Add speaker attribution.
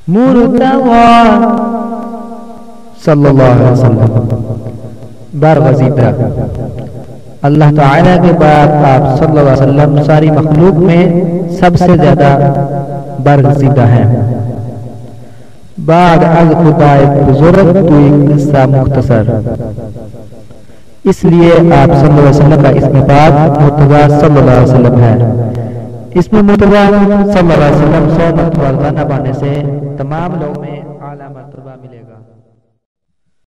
Speaker 1: मुर्तवा सल्लल्लाहु अलैहि वसल्लम बरगज़ीदा। अल्लाह ताला के बाद आप सल्लल्लाहु अलैहि वसल्लम सारी मखलूक में सबसे ज्यादा बरगज़ीदा हैं। बाद अज खुदाए बुजुर्ग तो एक किस्सा मुख्तसर, इसलिए आप सल्लल्लाहु अलैहि वसल्लम का इसमें पाक मुर्तज़ा सल्लल्लाहु अलैहि वसल्लम है। इसमें मुर्तज़ा सल्लल्लाहु अलैहि वसल्लम 100 मरतबा गाना पाने से तमाम लोगों में आला